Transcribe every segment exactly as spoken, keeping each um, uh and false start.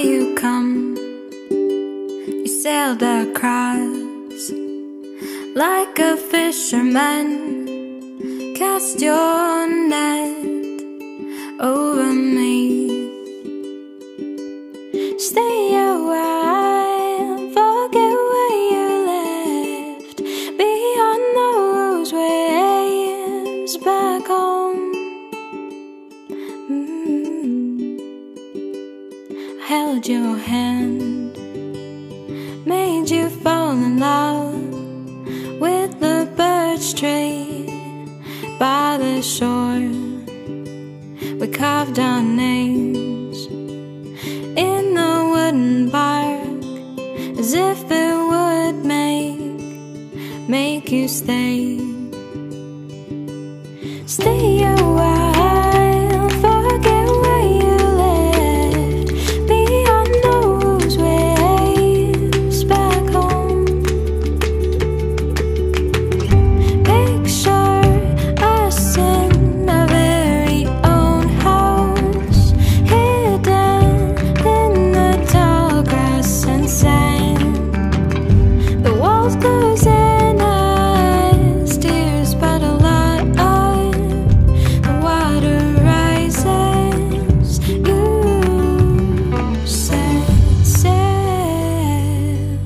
you come, you sailed across like a fisherman, cast your net over me. Stay a while, forget where you left, beyond those waves back home. mm. I held your hand, made you fall in love with the birch tree by the shore. We carved our names in the wooden bark, as if it would make make you stay. Stay a while, forget where you left, beyond those waves back home. Picture us in our very own house, hidden in the tall grass and sand. The walls close in as tears puddle out, the water rises. You said sail.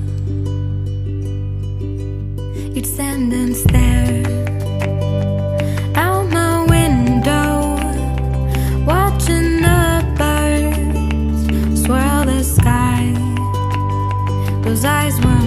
You'd stand and stare out my window, watching the birds swirl the sky. Those eyes were